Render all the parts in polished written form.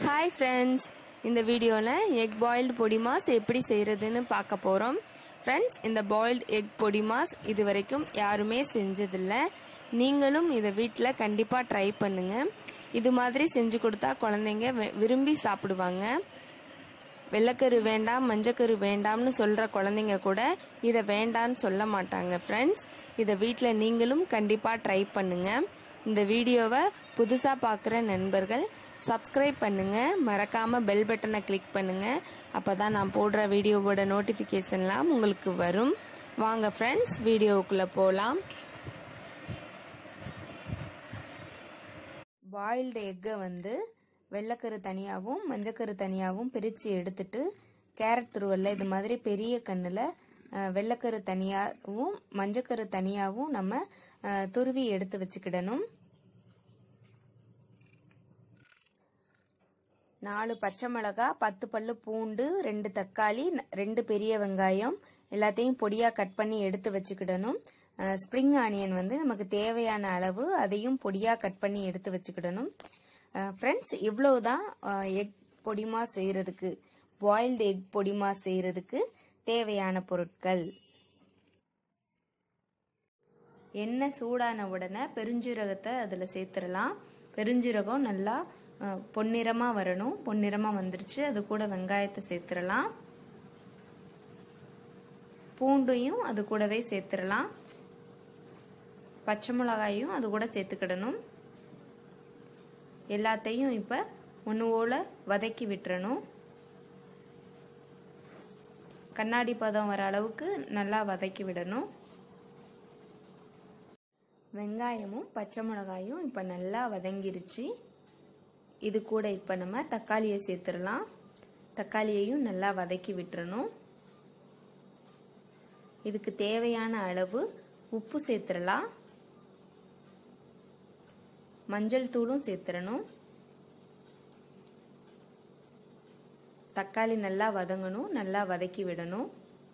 Hi friends, இந்த வீடியோல egg boiled podimas எப்படி செய்யறதுன்னு பார்க்க போறோம். Friends, இந்த boiled egg podimas இதுவரைக்கும் யாருமே செஞ்சதில்ல. நீங்களும் இத வீட்ல கண்டிப்பா ட்ரை பண்ணுங்க. இது மாதிரி செஞ்சு கொடுத்தா குழந்தைங்க விரும்பி சாப்பிடுவாங்க. வெள்ளக்கரு வேண்டாம் மஞ்சக்கரு வேண்டாம்னு சொல்ற குழந்தைங்க கூட இத வேண்டான்னு சொல்ல மாட்டாங்க. Friends, இத வீட்ல நீங்களும் கண்டிப்பா ட்ரை பண்ணுங்க. இந்த வீடியோவை புதுசா பார்க்குற நண்பர்கள் சப்ஸ்கிரைப் பண்ணுங்க, மறக்காம பெல் பட்டனை கிளிக் பண்ணுங்க. அப்பதான் நான் போடுற வீடியோவோட நோட்டிபிகேஷன்லாம் உங்களுக்கு வரும். வாங்க ஃப்ரெண்ட்ஸ், வீடியோவுக்குள்ள போலாம். பாயில்டு எக்கை வெள்ளைக்கரு தனியாகவும் மஞ்சக்கரு தனியாகவும் பிரித்து எடுத்துட்டு கேரட் துருவல்ல இது மாதிரி பெரிய கண்ணில் வெள்ளைக்கரு தனியாகவும் மஞ்சக்கரு தனியாகவும் நம்ம துருவி எடுத்து வச்சுக்கிடணும். 4 பச்சை மிளகாய், 10 பல்லு பூண்டு, 2 தக்காளி, 2 பெரிய வெங்காயம் எல்லாத்தையும் பொடியா கட் பண்ணி எடுத்து வச்சுக்கிடணும். ஸ்ப்ரிங் ஆனியன் நமக்கு தேவையான அளவு அதையும் பொடியா கட் பண்ணி எடுத்து வச்சுக்கிடணும். ஃப்ரெண்ட்ஸ், இவ்வளவுதான் எக் பொடிமா செய்யறதுக்கு, பாயில்டு எக் பொடிமா செய்யறதுக்கு தேவையான பொருட்கள். எண்ணெய் சூடான உடனே பெருஞ்சீரகத்தை அதுல சேர்த்துடலாம். பெருஞ்சீரகம் நல்லா பொன்னிறமா வரணும். பொன்னிறமா வந்துருச்சு. அது கூட வெங்காயத்தை சேர்த்துடலாம். பூண்டையும் அது கூடவே சேர்த்துடலாம். பச்சை மிளகாயும் அது கூட சேர்த்துக்கிடணும். எல்லாத்தையும் இப்ப ஒன்று போல வதக்கி விட்டுறணும். கண்ணாடி பதம் வர அளவுக்கு நல்லா வதக்கி விடணும். வெங்காயமும் பச்சை மிளகாயும் இப்ப நல்லா வதங்கிருச்சு. இது கூட இப்ப நம்ம தக்காளியை சேர்த்துடலாம். தக்காளியையும் நல்லா வதக்கி விட்டுறணும். இதுக்கு தேவையான அளவு உப்பு சேர்த்துடலாம். மஞ்சள் தூளும் சேர்த்துடணும். தக்காளி நல்லா வதங்கணும், நல்லா வதக்கி விடணும்.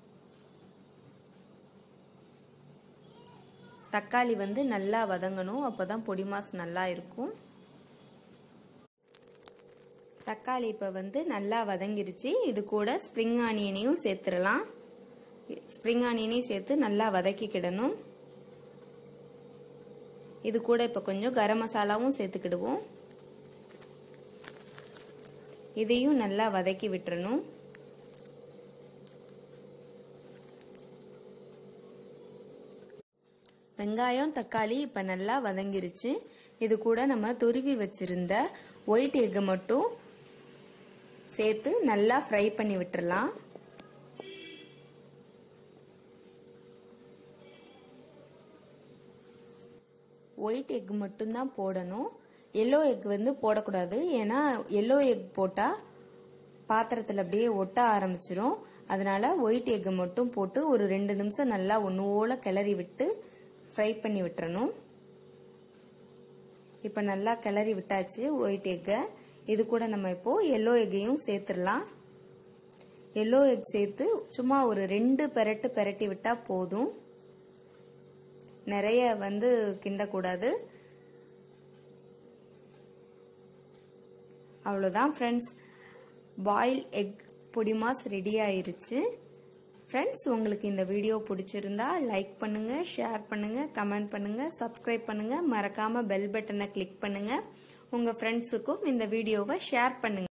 தக்காளி நல்லா வதங்கணும், அப்பதான் பொடிமாஸ் நல்லா இருக்கும். தக்காளி இப்ப நல்லா வதங்கிருச்சு. இது கூட ஸ்ப்ரிங் ஆனியனையும் சேர்த்துடலாம். ஸ்ப்ரிங் ஆனியனையும் சேர்த்து நல்லா வதக்கிக்கிடணும். இது கூட இப்ப கொஞ்சம் கரம் மசாலாவும் சேர்த்துக்கிடுவோம். இதையும் நல்லா வதக்கி விட்டுறணும். வெங்காயம் தக்காளி இப்ப நல்லா வதங்கிருச்சு. இது கூட நம்ம துருவி வச்சிருந்த ஒயிட் எக் மட்டும் சேர்த்து நல்லா ஃப்ரை பண்ணி விட்டுறலாம். ஒயிட் எக் மட்டும்தான் போடணும். எல்லோ எக் போடக்கூடாது. ஏன்னா எல்லோ எக் போட்டா பாத்திரத்துல அப்படியே ஒட்ட ஆரம்பிச்சிரும். அதனால ஒயிட் எக் மட்டும் போட்டு ஒரு 2 நிமிஷம் நல்லா ஒன்று போல கிளறி விட்டு ஃப்ரை பண்ணி விட்டுறணும். இப்ப நல்லா கிளறி விட்டாச்சு ஒயிட் எக்கை. இது கூட நம்ம இப்போ எல்லோ எக்கையும் சேர்த்துடலாம். எல்லோ எக் சேர்த்து சும்மா ஒரு 2 பெரட்டு பெரட்டி விட்டா போதும். நிறைய கிண்டக்கூடாது. அவ்வளவுதான் ஃப்ரெண்ட்ஸ், பாயில் எக் பொடிமாஸ் ரெடி ஆயிருச்சு. ஃப்ரெண்ட்ஸ், உங்களுக்கு இந்த வீடியோ பிடிச்சிருந்தா லைக் பண்ணுங்க, ஷேர் பண்ணுங்க, கமெண்ட் பண்ணுங்க, சப்ஸ்கிரைப் பண்ணுங்க, மறக்காம பெல் பட்டனை கிளிக் பண்ணுங்க. உங்க ஃப்ரெண்ட்ஸுக்கும் இந்த வீடியோவை ஷேர் பண்ணுங்க.